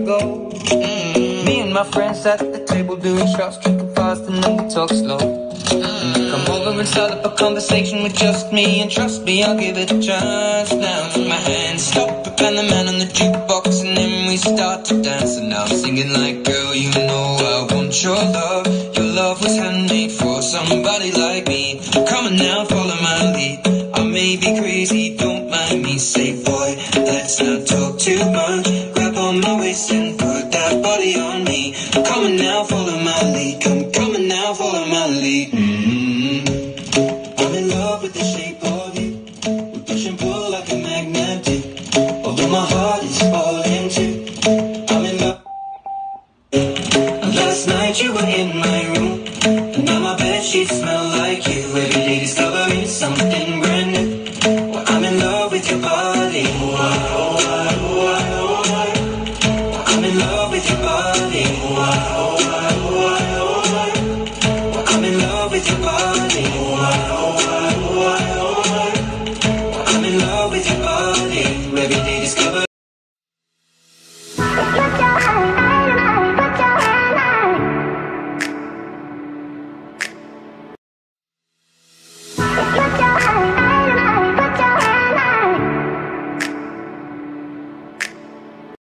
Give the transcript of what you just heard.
ago. Me and my friends at the table doing shots, tripping fast, and then we talk slow. Come over and start up a conversation with just me, and trust me, I'll give it a chance. Now take my hand, stop it, and the man on the jukebox, and then we start to dance. And now I'm singing like, girl, you know I want your love. Your love was handmade for somebody like me. Come on now, follow my lead. I may be crazy, don't mind me. Say, boy, let's not talk too much. Grab on my waist and put that body on me. Come on now, follow my lead. Come on now, follow my lead. I'm in love with the shape of you. We push and pull like a magnet do. Although my heart is falling too. I'm in love. Last night you were in my room, and now my bedsheets smell like you. Every day discovering something brand new. Well, I'm in love with your body. I'm in love with your body. I'm in love with your body.